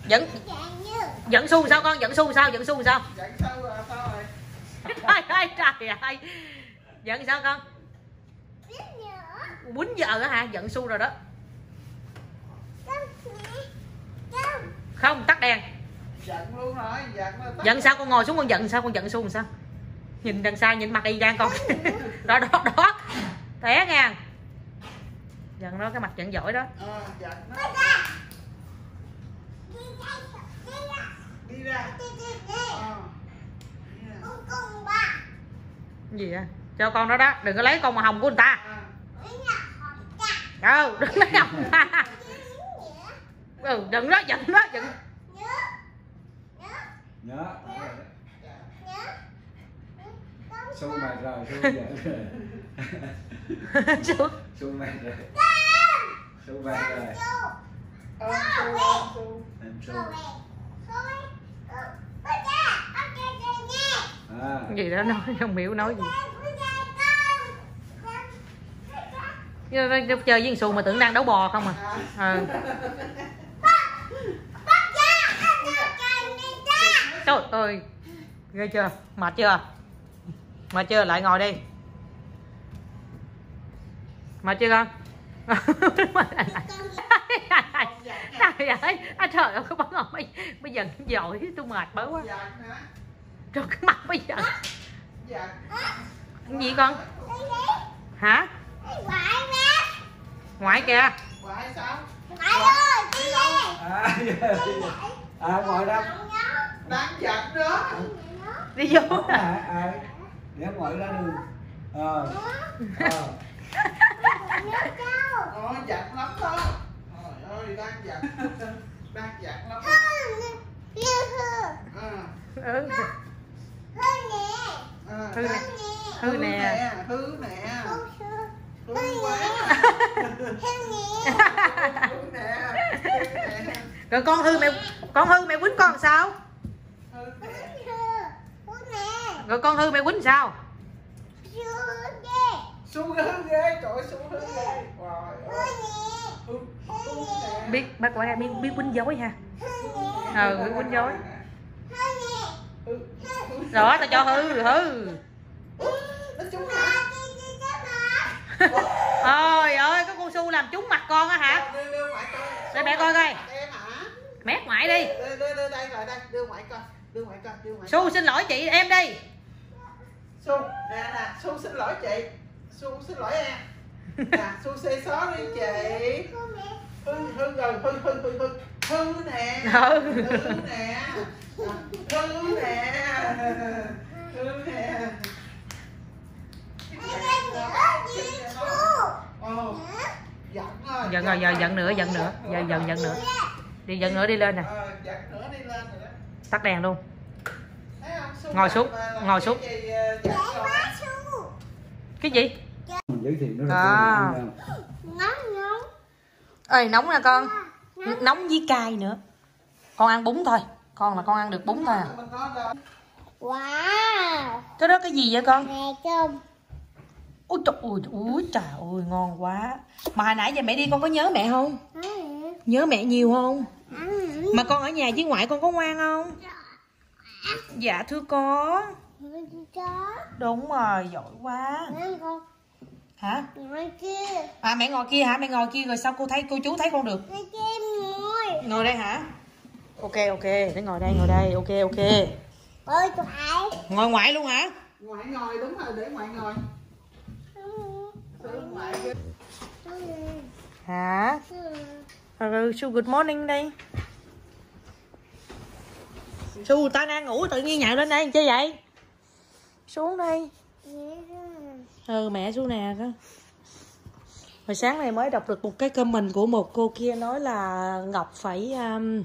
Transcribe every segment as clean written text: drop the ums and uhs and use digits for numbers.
Giận Su sao con? Giận Su sao? Giận Su sao? Giận sao rồi? Sao rồi? Trời ơi. Giận sao con? Quýnh vợ hả? Giận Su rồi đó. Không, tắt đèn. Giận luôn rồi, giận sao? Con ngồi xuống con giận sao? Con giận Su làm sao? Nhìn đằng xa, nhìn mặt y Giang con. Đó đó đó. Té nha. Giận đó, cái mặt giận giỏi đó. Giận đó. Đi ra. Cái gì vậy? Cho con đó đó, đừng có lấy con màu hồng của người ta. Đừng lấy hồng ta. Đừng đó, giận đó, giận. Nhớ. Su mệt rồi, Su giận rồi. Su mệt rồi. Su mệt rồi. Cái gì đó nói, không hiểu nói gì. Chơi với Su mà tưởng đang đấu bò không à. Trời ơi, ghê chưa? Mệt chưa? Mệt chưa? Lại ngồi đi. Mệt chưa con? Trời ơi, trời ơi, cái bóng ngồi bây giờ giỏi, tôi mệt bớ quá. Trời, cái mặt bây giờ. Cái gì con? Hả? Ngoại kìa. Ngoại sao? Ngồi đó. Đang giận đó. Đi vô. Để ngồi ra đường. Giận lắm đó. Trời ơi, đang giận. Đang giận lắm. Hư nè. Hư quá. Rồi con hư mẹ quýnh con sao? Rồi con hư mẹ quýnh sao? Su hư ghê, trời ơi, Su hư ghê. Biết bác qua biết quýnh dối ha. Biết quýnh dối. Đó, tao cho hư. Ôi ơi, cái con Su làm trúng mặt con á hả? Để mẹ coi coi. Mét ngoại đi. Đưa đây lại đây, đưa ngoại coi. Su xin lỗi chị em đi. Su, nè, Su xin lỗi chị. Su xin lỗi em. Nè, Su say sorry chị. Hư rồi, hư nè. Giận rồi, giờ giận nữa. Giờ giận nữa. Đi giận nữa, đi lên nè. Tắt đèn luôn. Ngồi xuống. Cái gì? Giới thiệu nó nóng. Ơi nóng nè con. Nóng với cay nữa. Con ăn bún thôi. Con là con ăn được bún thôi à. Wow. Cái đó cái gì vậy con? Mè cơm. Ui trời ơi, ngon quá. Mà hồi nãy giờ mẹ đi con có nhớ mẹ không? Nhớ mẹ nhiều không? Mà con ở nhà với ngoại con có ngoan không? Dạ thưa có. Đúng rồi, giỏi quá. Hả? Mẹ ngồi kia hả? Mẹ ngồi kia rồi sao cô chú thấy con được? Ngồi đây hả? Ok, để ngồi đây. Ok. Ngồi ngoại luôn hả? Ngoại ngồi, đúng rồi, để ngoại ngồi. Hả? Su good morning đây. Su ta đang ngủ tự nhiên nhảy lên đây chơi vậy? Xuống đây. Mẹ xuống nè. Hồi sáng nay mới đọc được một cái comment của một cô kia nói là Ngọc phải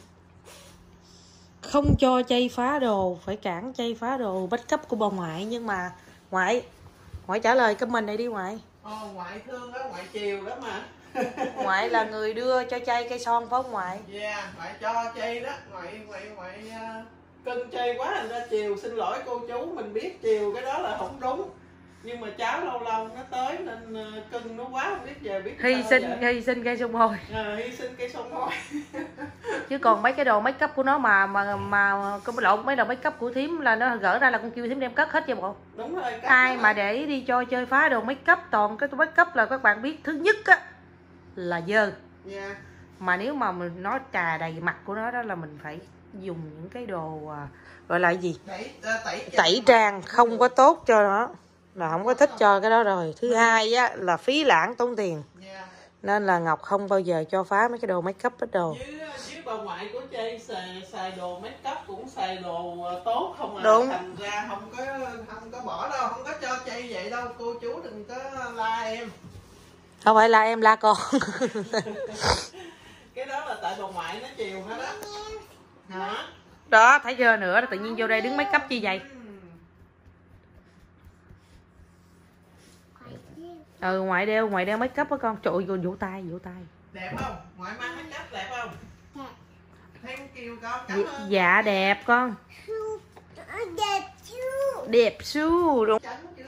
không cho chay phá đồ, phải cản chay phá đồ backup của bà ngoại. Nhưng mà ngoại trả lời comment này đi ngoại. Ngoại thương đó, ngoại chiều đó mà. Ngoại là người đưa cho chay cây son phải không ngoại? Dạ, ngoại cho chay đó. Ngoại cưng chay quá thành ra chiều. Xin lỗi cô chú, mình biết chiều cái đó là không đúng. Nhưng mà cháu lâu lâu nó tới nên cưng nó quá không biết về biết hy sinh cây sông hôi. Hy sinh cây sông hôi. chứ còn mấy cái đồ make up của nó mà cái lộn mấy đồ make up của thím là nó gỡ ra là con kêu thím đem cất hết cho bộ. Đúng rồi. Ai mà để đi cho chơi phá đồ make up, toàn cái make up là các bạn biết thứ nhất á là dơ. Yeah. Mà nếu mà mình nó trà đầy mặt của nó đó là mình phải dùng những cái đồ gọi là gì, tẩy trang không có tốt cho nó, là không có thích cho cái đó rồi. Thứ hai á là phí lãng tốn tiền. Yeah. Nên là Ngọc không bao giờ cho phá mấy cái đồ make up hết đồ. Với bà ngoại của Chi xài đồ make up cũng xài đồ tốt không à. Đúng. Thành ra không có bỏ đâu, không có cho Chi vậy đâu. Cô chú đừng có la em. Không phải là em la con. Cái đó là tại bà ngoại nó chiều nó đó. Hả? Đó, thấy chưa nữa, tự nhiên vô đây đứng make up chi vậy? Ngoại đeo make up á con. Trời ơi, vỗ tay. Đẹp không? Ngoại mang make up đẹp không? Thank you con, cảm ơn. Dạ đẹp con. Đẹp su đúng.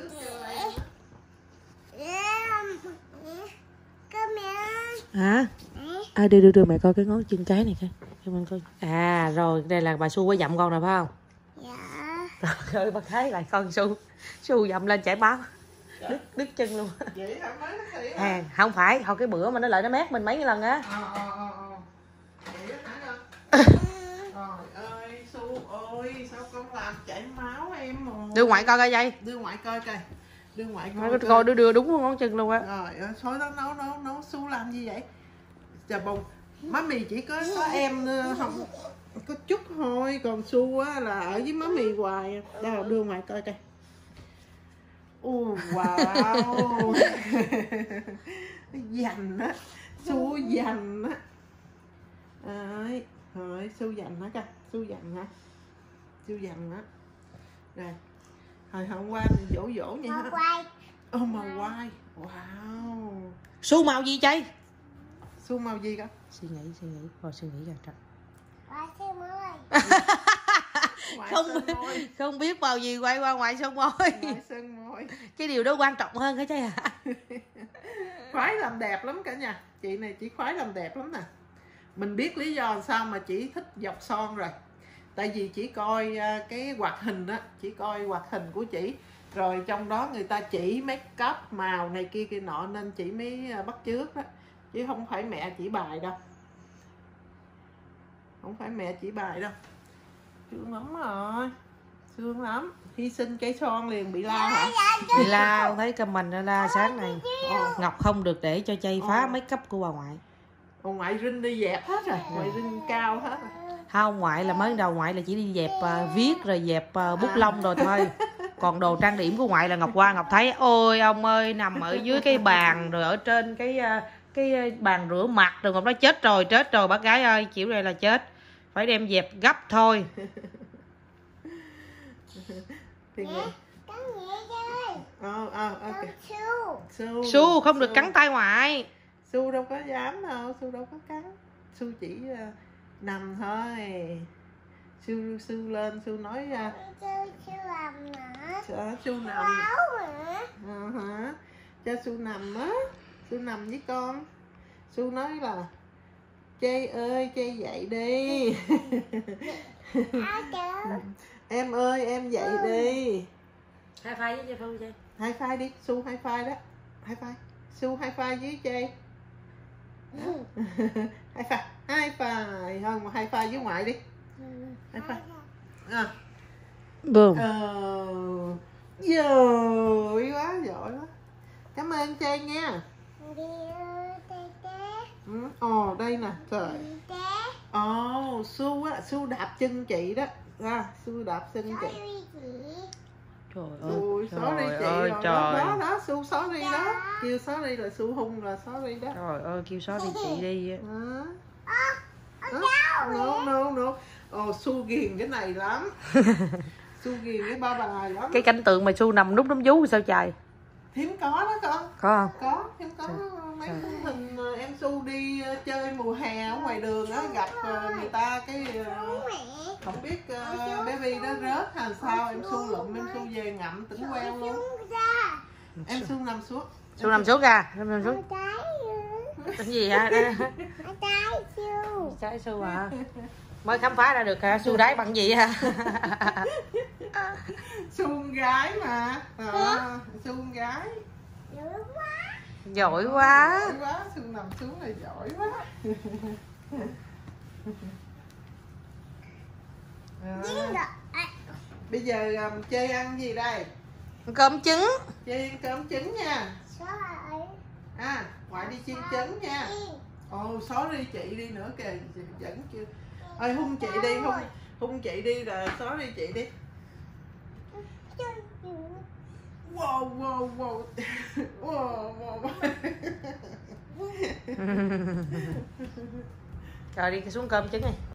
Hả? Đưa mẹ coi cái ngón chân cái này coi. Cho mình coi. Rồi, đây là bà Su có dặm con rồi phải không? Dạ. Trời ơi, bà thấy lại con Su dặm lên chảy máu. Đứt chân luôn. Vậy hả? Mới thấy hả? Không phải, hồi cái bữa mà nó lại nó mát mình mấy lần á. Vậy hả con? Trời ơi, Su ơi, sao con làm chảy máu em rồi. Đưa ngoại coi coi dây. Đưa ngoại coi coi. Đưa ngoại coi đưa đúng ngón chân luôn á. Rồi, xối đó nấu Su làm gì vậy? Chà bông. Má mì chỉ có em không có chút thôi, còn Su á là ở với má mì hoài. Đâu đưa ngoại coi coi. Wow. Dành á, Su dành á. Rồi, Su dành hả con? Su dành hả? Su dành á. Rồi. Hồi hôm qua thì dỗ vậy hả? Màu quai. Wow. Su màu gì chơi? Su màu gì con? Suy nghĩ rồi suy nghĩ ra. Không biết màu gì quay qua ngoại sơn môi. Cái điều đó quan trọng hơn hả chứ hả? Khoái làm đẹp lắm cả nhà. Chị này chỉ khoái làm đẹp lắm nè. Mình biết lý do sao mà chị thích dọc son rồi. Tại vì chỉ coi cái hoạt hình á, chỉ coi hoạt hình của chị. Rồi trong đó người ta chỉ make up màu này kia nọ nên chị mới bắt chước đó. Chứ không phải mẹ chỉ bài đâu. Không phải mẹ chỉ bài đâu. Sướng lắm rồi. Sướng lắm. Hy sinh cái son liền bị la hả? Bị la, thấy comment la sáng này. Ngọc không được để cho Chay phá make up của bà ngoại. Ngoại Rinh đi dẹp hết rồi. Ngoại Rinh cao hết rồi. Không, ngoại là mới đầu ngoại là chỉ đi dẹp viết rồi dẹp bút lông rồi thôi. Còn đồ trang điểm của ngoại là Ngọc qua Ngọc thấy ôi ông ơi, nằm ở dưới cái bàn rồi ở trên cái bàn rửa mặt rồi Ngọc nói chết rồi bác gái ơi, kiểu này là chết, phải đem dẹp gấp thôi. Su không được cắn tay ngoại. Su đâu có dám đâu, Su đâu có cắn. Su chỉ nằm thôi. Su lên, Su nói Su nằm. Cho Su nằm á. Su nằm với con. Su nói là Chay ơi, Chay dậy đi. Em ơi, em dậy đi. High five với Chay. High five đi, Su high five đó. High five. Su high five với Chay. High five không, mà high five với ngoại đi. High five. Boom. Giỏi quá. Cảm ơn Chay nha. Đây nè, trời. Su á, Su đạp chân chị đó. Su đạp chân chị. Trời ơi, sorry chị ơi, rồi. trời. Đó, Su sorry đó. Kêu sorry là Su hung là sorry đó. Trời ơi, kêu sorry chị đi. No. Su ghiền cái này lắm. Su ghiền cái ba bà lắm. Cái cảnh tượng mà Su nằm núp đấm vú sao trời? Thím có đó con. Có không? Có, thím có mấy khung hình em Su đi chơi mùa hè ở ngoài đường á, gặp người ta cái không biết baby đó rớt hay sao, em Su lụm, em Su về ngậm tỉnh queo luôn. Em Su nằm xuống. Su nằm xuống ra, em nằm xuống. Cái gì hả? Trái su hả? Mới khám phá ra được hả? Su đáy bằng gì hả? Su con gái mà. Su con gái. Giỏi quá. Giỏi quá, Su nằm xuống là giỏi quá. Bây giờ chơi ăn gì đây? Cơm trứng. Chơi cơm trứng nha. Ngoại đi chiên trứng nha. Sorry chị đi nữa kìa, vẫn chưa. Ơi hung chị đi, hung chị đi rồi, sorry chị đi. Wow. Rồi đi xuống cơm trứng đi.